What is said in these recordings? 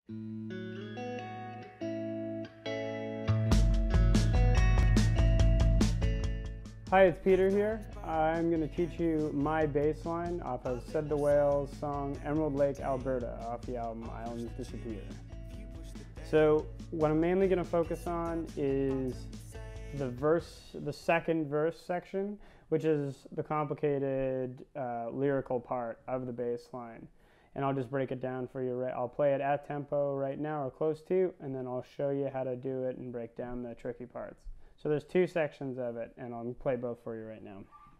Hi, it's Peter here. I'm going to teach you my bass line off of Said the Whale's song Emerald Lake, Alberta, off the album Islands Disappear. So what I'm mainly going to focus on is the second verse section, which is the complicated lyrical part of the bass line. And I'll just break it down for you. I'll play it at tempo right now or close to, and then I'll show you how to do it and break down the tricky parts. So there's two sections of it, and I'll play both for you right now.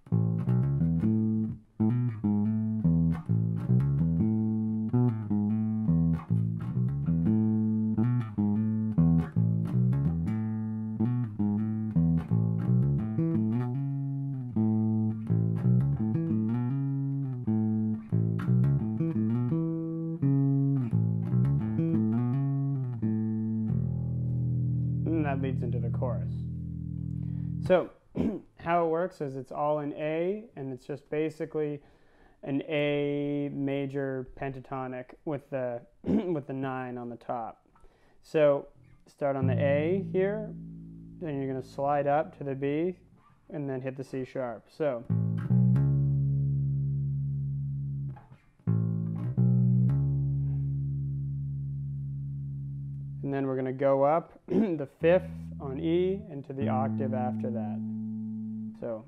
And that leads into the chorus. So how it works is it's all in A, and it's just basically an A major pentatonic with the with the 9 on the top. So start on the A here, then you're going to slide up to the B, and then hit the C sharp. So and then we're going to go up the 5th on E into the octave after that. So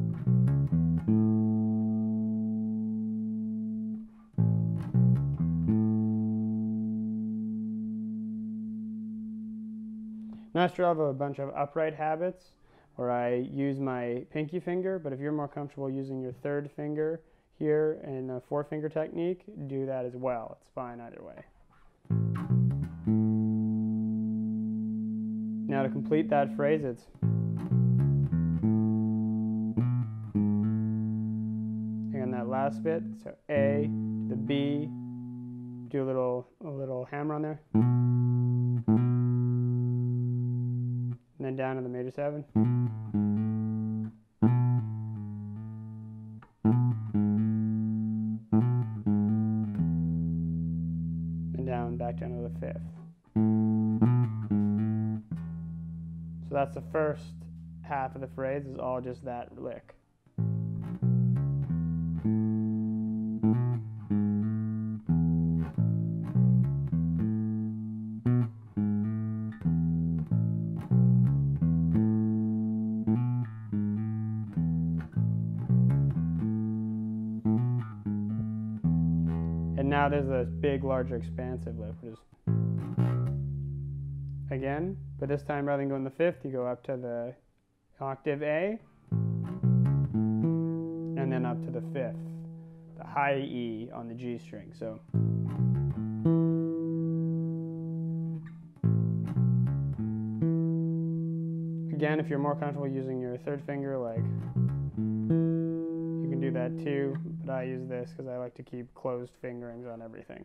Master of a bunch of upright habits where I use my pinky finger, but if you're more comfortable using your 3rd finger here in a 4-finger technique, do that as well. It's fine either way. Now to complete that phrase, it's and that last bit, so A to the B, do a little hammer on there, and then down to the major 7, and down back down to the 5th. So that's the first half of the phrase, is all just that lick. And now there's this big, larger, expansive lick, which is again, but this time rather than going the 5th, you go up to the octave A, and then up to the 5th, the high E on the G string. So again, if you're more comfortable using your 3rd finger, like, you can do that too, but I use this because I like to keep closed fingerings on everything.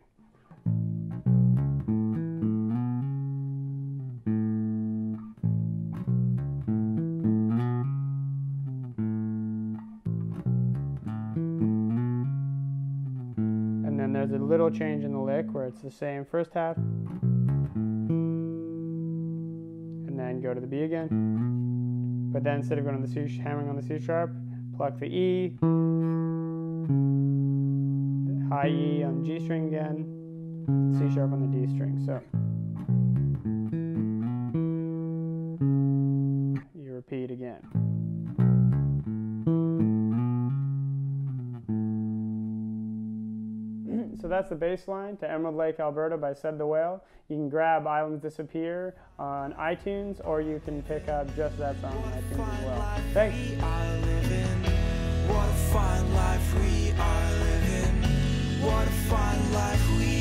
And then there's a little change in the lick where it's the same first half, and then go to the B again. But then instead of going to the C, hammering on the C sharp, pluck the E, the high E on the G string again, C sharp on the D string. So you repeat again. So that's the bass line to Emerald Lake, Alberta by Said the Whale. You can grab Islands Disappear on iTunes, or you can pick up just that song on iTunes as well. Thanks. What a fine life we are living. What a fine life we